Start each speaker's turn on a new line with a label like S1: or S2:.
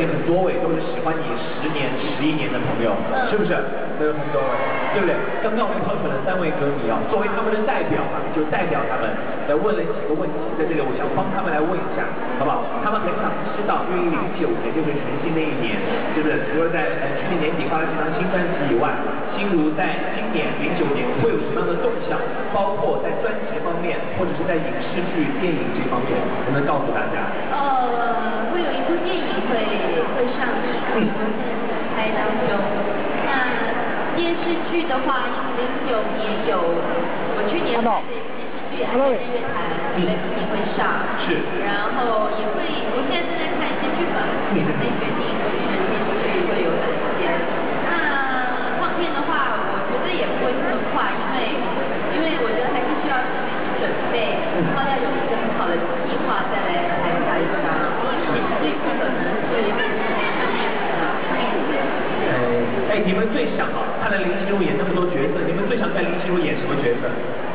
S1: 面很多位都是喜欢你10年、11年的朋友，是不是？都有很多位，对不对？刚刚我们挑选了3位歌迷啊，作为他们的代表啊，就代表他们来问了几个问题，在这里我想帮他们来问一下，好不好？他们很想知道，因为09年就是全新的一年，是不是？除了在去年年底发了这张新专辑以外，心如在今年09年会有什么样的动向？包括在专辑方面，或者是在影视剧、电影这方面，能不能告诉大家？
S2: 会有一部电影会上映，拍当中。那电视剧的话，09年有我去年拍的一部电视剧《爱在日月潭》，在今年会上。
S1: 是。
S2: 然后也会，我现在正在看一些剧本，在决定就是电视剧会有哪些。那唱片的话，我觉得也不会这么快，因为我觉得还是需要时间去准备，然后要有一个很好的计划再来拍下一张。所以可能会
S1: 你们最想啊，看了林心如演那么多角色，你们最想看林心如演什么角色？